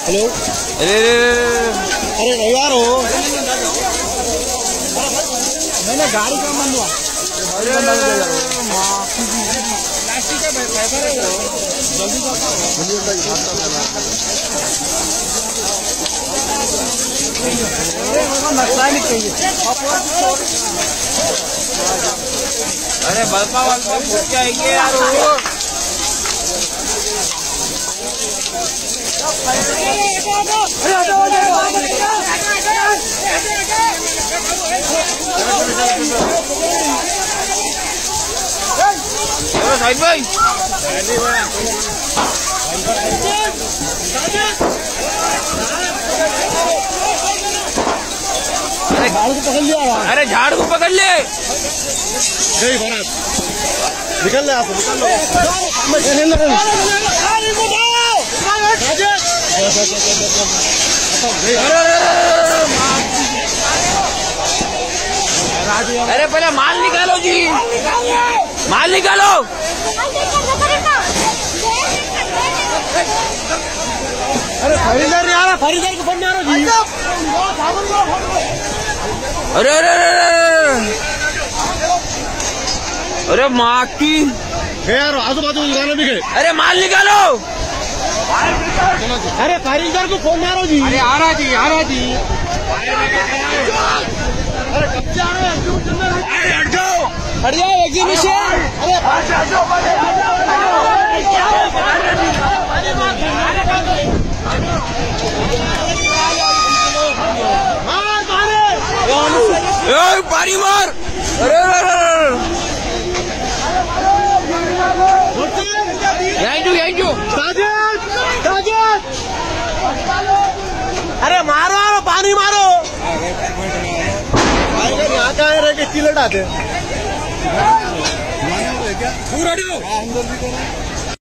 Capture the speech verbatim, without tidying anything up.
Hello. अरे अरे यार हो मैंने गाड़ी का मन हुआ प्लास्टिक का फाइबर है जल्दी नहीं चाहिए। अरे बल्पा वाला पूछ जाएंगे यार साइड भाई अरे झाड़ को पकड़ लिया। अरे झाड़ को पकड़ ले निकल ले आप निकल लो। अरे पहले माल निकालो जी, माल निकालो। अरे खरीदार नहीं आ रहा, खरीदार को फोन नहीं आ रहा जी। अरे अरे अरे माँ की यार आजू बाजू दुकानों भी गए। अरे माल निकालो। अरे खरीदार को फोन मारो जी। अरे आ रहा जी, आ रहा जी। अरे कब से आ रहे हैं? अरे हट जाओ, हट जाओ एग्जीबिशन। अरे मार मारे पानी मार। अरे यहीं जो यहीं जो साजिद साजिद अरे मारो मारो पानी मारो। यहाँ का रह के चिल्लाते